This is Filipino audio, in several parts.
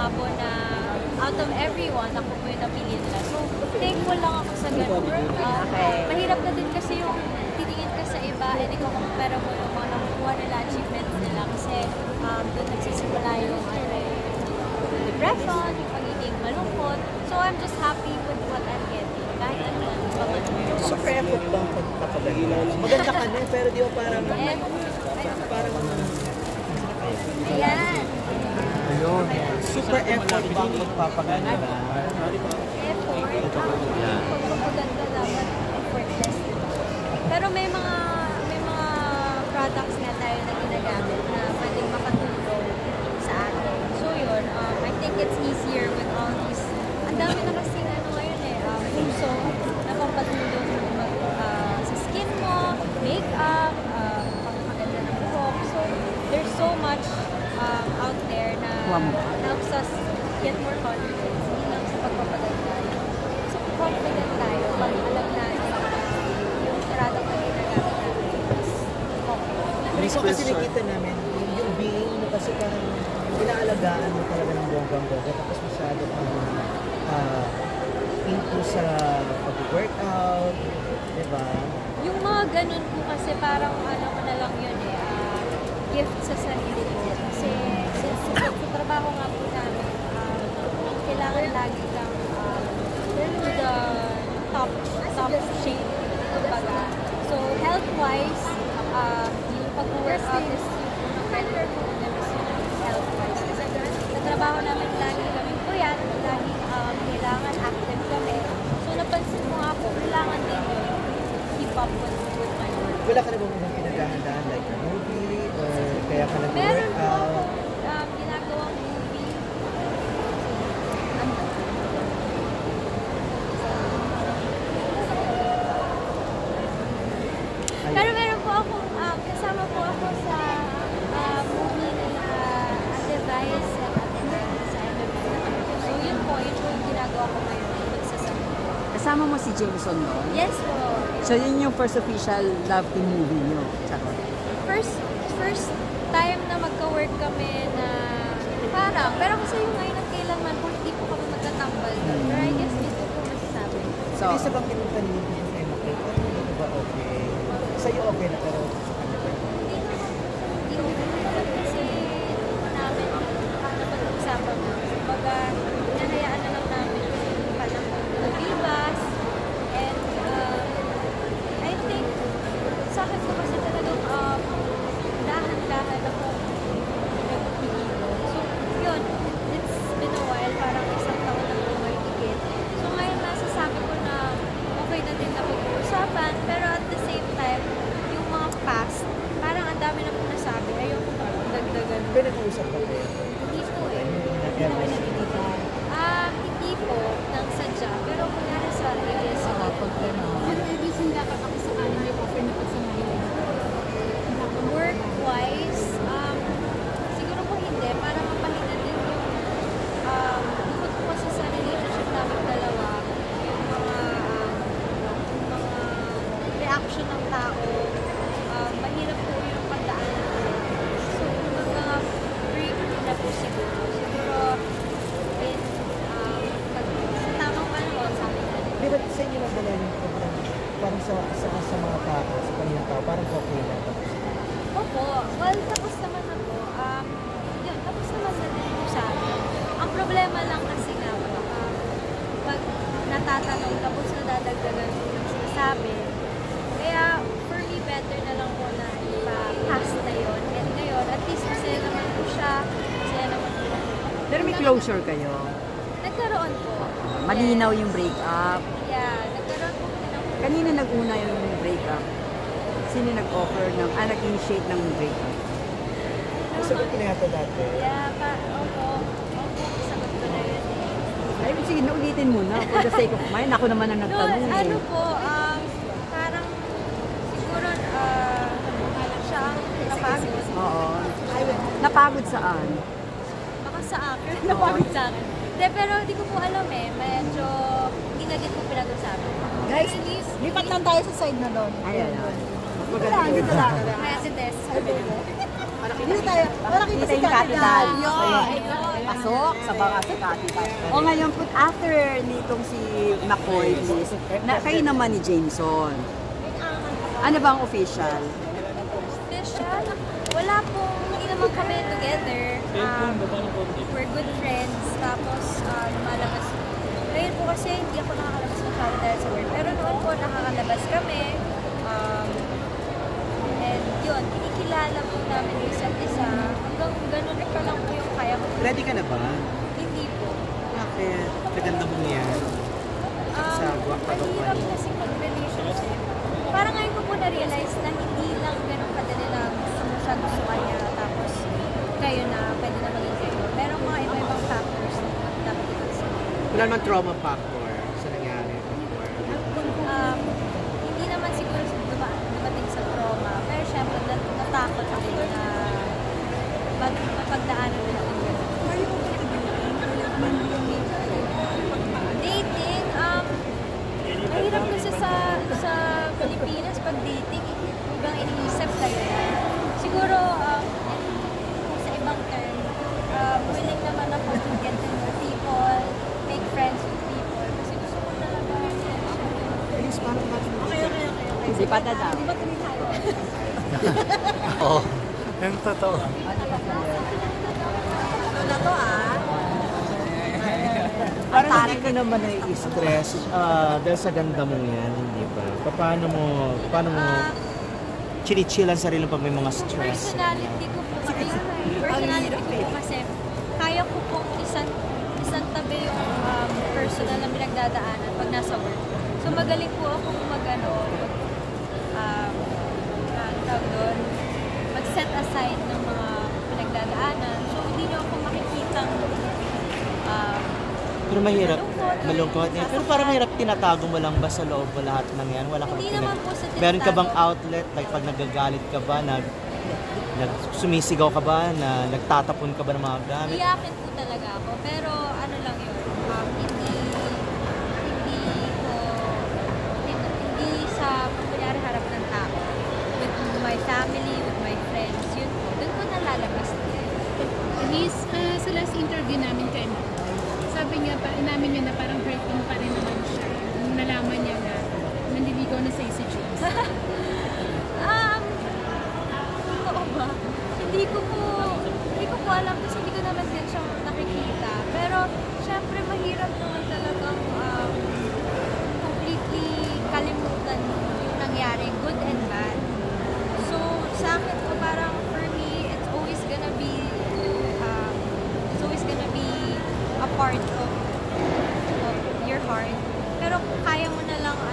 lumabo na out of everyone, ako po yung napili nila. So, thankful lang ako sa ganun. Mahirap na din kasi yung titingin ka sa iba and ikaw compare mo yung mga nakukuha nila, achievements nila kasi doon nagsisimula yung depression, yung pagiging malungkot. So, I'm just happy with what I'm getting. Kahit ano lang, super effort bang pagpapaganda? Maganda ka na, pero di ba parang... Ayan. Ayun. Super effort bang pagpapaganda? Effort? Pagpapaganda dapat effortless. Pero may mga products na tayo na ginagamit na pwedeng makatulong sa atin. So yun, I think it's easier with all these. Ang dami na kasi ngayon uso na pampatulong sa skin mo, makeup, pagpapaganda ng buhok. So there's so much out there na helps us get more confidence. Hindi lang sa pagpapaganda. So confident tayo pag alam natin yung product na ginagamit natin is okay. Rico, kasi nakita namin, yung being mo kasi parang inaalagaan mo talaga ng bonggang-bongga tapos masyado kang into sa pag-workout, di ba? Yung mga ganun po kasi parang ano ko na lang yun gift sa sarili ko. Kasi sa trabaho nga po namin, kailangan lagi kang to the top shape, kumbaga. So health-wise, yung pag-workout is yung better ko na health-wise. Kasi sa trabaho namin lagi kami puyat, lagi kailangan active kami. So napansin mo ako, kailangan din yun keep up with my work. Wala ka na ba mga pinaghahandaan like a movie or kaya ka nag-workout? Meron po ako ginagawang movie. Pero meron po akong kasama po ako sa movie ni Ate Vice at Ate Vice sa MMK. So yun po yung ginagawa ko ngayon. Kasama mo si Jameson doon? Yes po. So yun yung first official love team movie nyo? First time na magka-work kami na parang, pero kasi yung ngayon at kailanman po hindi po kami magtatambal doon. Pero I guess dito po masasabi. So, hindi sa bang kinuntanin yung MMK, ano ba okay? Sa'yo okay na pero sa kanya ba? Hindi okay kasi namin napag-usapan mo. Baga, hinahayaan na lang namin yung panahon lumibas. And I think sa akin ko kasi talagang dahan-dahan ako nagpipigilo. So yun, it's been a while, parang isang taon na bumartigit. So ngayon nasasabi ko na okay na din na pag-uusapan, pero at the same time, yung mga past, parang ang dami na po nasabi, ayoko dagdagan. Pero nag-uusap ba kayo? Hindi po eh. Hindi po, nang sadya. Pero kunyari sa ABS, Pero ABS hindi dapat ako sa kanin may offer na pagsamahin. work-wise, siguro po hindi, para mapahina din yung bukod po kasi sa relationship namin dalawa, yung mga reaction ng tao, mahirap po yung pagdaanan. So, mga break na po siguro. Siguro, sa tamang panahon, sa akin na din. Pero sa inyo nadala yung program, parang sa mga tao, sa kanyang tao, parang okay na tapos. Opo. Well, tapos naman na po. Yun, tapos naman na din po sa akin. Ang problema lang kasi nga po, pag natatanong tapos nadadagdagan po ng sinasabi, kaya for me, better na lang po na ipa-pass na yun. And ngayon, at least masaya naman po siya, masaya naman po. Pero may closure kayo? Nagkaroon po. Malinaw yung breakup? Yeah, nagkaroon po ng Kanina nag-una yung breakup? Sino nag-offer nag-initiate ng breakup? Sagot ko na yata dati. Opo, sagot ko na yun eh. Ay, sige, naulitin mo na for the sake of mine. Ako naman ang nagtanong eh. Ano po, parang siguro siya ang napagod. Oo. Napagod saan? Baka sa akin, napagod sa akin. De, pero hindi ko po alam eh. Medyo hindi na din po pinag-usapan. Guys, lipat lang tayo sa side na doon. Ayan. Dito lang. Kaya si Tess, sabi niya. Para kita yung capital. Pasok sa mga sa capital. O ngayon po, after nitong si McCoy, please, kayo naman ni Jameson. Ano ba ang official? Official? Wala pong, hindi naman kami together. We're good friends. Tapos, lumalabas. Ngayon po kasi hindi ako nakakalabas masyado dahil sa work. Pero noon po nakakalabas kami. And yun, kinikilala po namin yung isa't isa. Hanggang ganun pa lang po yung kaya ko. Ready ka na ba? Hindi po. Bakit? Naganda mo yan. Sa Mahirap kasi pag-relationship. Parang ngayon ko po na-realize na hindi lang ganun kadali lang siya gusto kanya. Tapos kayo na, pwede na maging kayo. Merong mga iba-ibang factors na dapat ipasin. Wala naman trauma factor sa nangyari before. Hindi naman siguro dumating sa trauma. Pero syempre, natakot ako na mapagdaanan na natin ganun. Dating, mahirap kasi sa Pilipinas pag dating, ibang iniisip kayo na. Siguro, sa ibang term, willing naman ako to get to know people, make friends with people. Kasi gusto ko talaga. Okay. Hindi pa dadam. Di ba tuloy tayo? Oo. Yung totoo. Wala to Parang hindi ka naman nai-stress dahil sa ganda mo yan, hindi ba? Paano mo chinichill ang sarili pag may mga stress? Personality ko po kasi kaya ko pong isang tabi yung personal na pinagdadaanan pag nasa work. So magaling po akong mag-set aside ng mga pinagdadaanan. So hindi niyo ako makikitang Pero mahirap, malungkot niya. Pero parang mahirap tinatago mo lang ba sa loob mo lahat ng yan? Wala ka Hindi naman po sa tinatago. Meron ka bang outlet? Like pag nagagalit ka ba, sumisigaw ka ba, nagtatapon ka ba ng mga gamit? Iyakin po talaga ako. Pero ano lang yun, hindi sa kunyari harap ng tao. With my family, with my friends, yun po. Doon ko nalalabas din. Sa last interview namin kay Ma'am, sabi niya pa, inamin niya na parang hurting pa rin naman siya. Nung nalaman niya na nanliligaw na sa si James. Oo ba? Hindi ko po alam kasi hindi ko naman din siya nakikita. Pero, syempre, mahirap naman talagang completely kalimutan yung nangyari, good and bad. So, sa akin po, parang for me, it's always gonna be a part of your heart. Pero kaya mo na lang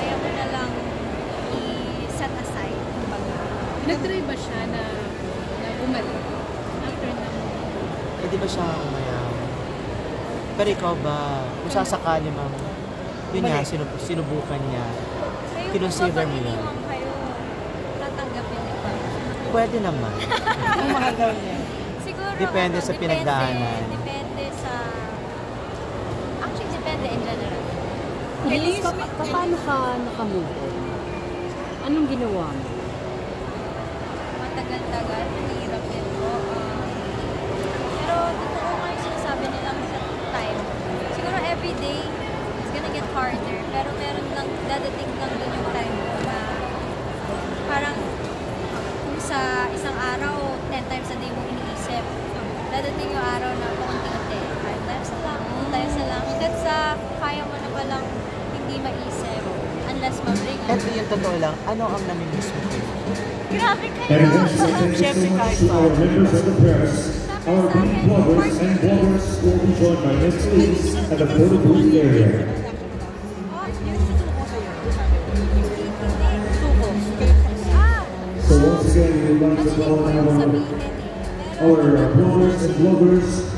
i-set aside. Nag-try ba siya na bumalik after na? Hindi ba siya umayaw? Pero ikaw ba, kung sasakali ma'am, yun nga, sinubukan niya. Kinonsider mo yun? Kayo, tatanggapin niyo ba? Pwede naman. Ang mga gawin niya. Siguro, Depende sa pinagdaanan. Depende sa... Actually, depende in general. Elise, paano ka nakamove on? Anong ginawa mo? Matagal-tagal, mahirap din po. Pero totoo nga yung sinasabi nilang sa time. Siguro everyday, it's gonna get harder. Pero meron lang, dadating lang dun yung time mo na parang kung sa isang araw, 10 times a day mo iniisip, dadating yung araw na paunti-unti, 5 times na lang, 2 times na lang. Hanggang sa kaya mo na palang hindi maisip unless ma-bring up. At yung totoo lang, ano ang namimiss mo? Grabe kayo! And once again, Siyempre kahit to our members of the press, our beauty bloggers and bloggers will be joined by Miss Elise at the photo booth area. So once again, we would like to call our bloggers and bloggers